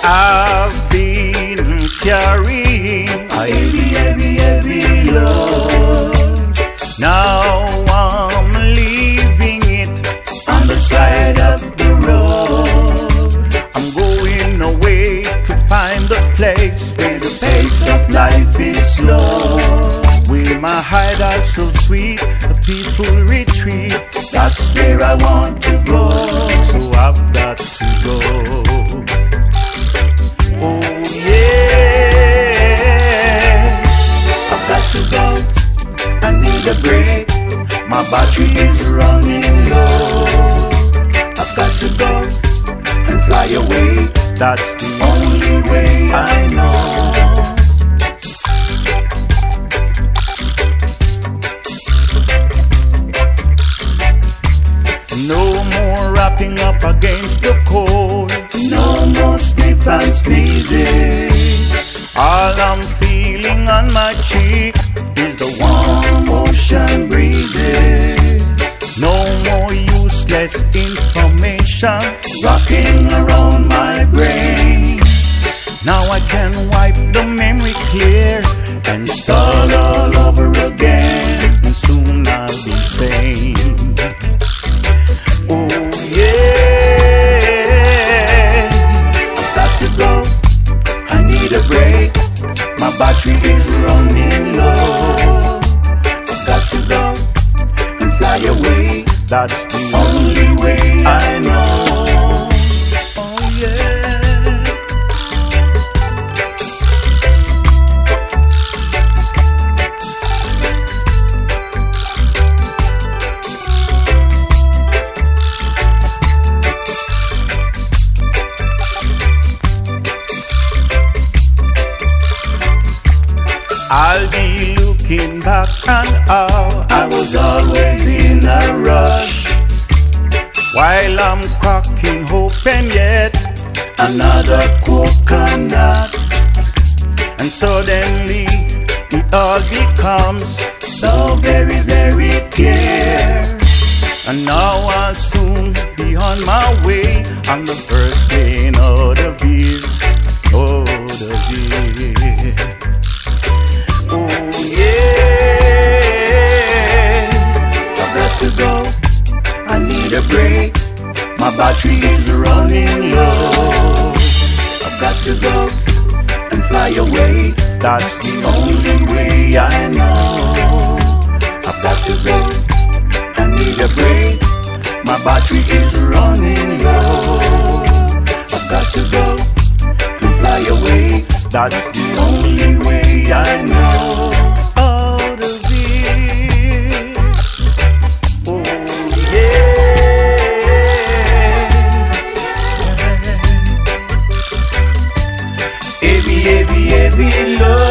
I've been carrying a heavy load. Now I'm leaving it on the side of the road. I'm going away to find a place where the pace of life is slow. With my hideout so sweet, a peaceful retreat, that's where I want to go. So I've got to go. Oh yeah, I've got to go. I need a break. My battery is running low. I've got to go and fly away. That's the only way I know. No more wrapping up against the cold. No more sniff and sneezing. All I'm feeling on my cheek is the warm ocean breezes. No more useless information rocking around my brain. Now I can wipe the memory clear and start all over again. And soon I'll be sane. Oh yeah, I've got to go. I need a break. My battery is running low. I've got to go and fly away. That's the only way I know. Oh yeah. I'll be looking back on how I was always in a rush, while I'm cracking open yet another coconut. And suddenly it all becomes so very, very clear. And now I'll soon be on my way on the first train out of here, out of here. To go, I need a break. My battery is running low. I've got to go and fly away. That's the only way I know. I've got to go, I need a break. My battery is running low. I've got to go and fly away. That's the only way I know. Heavy load.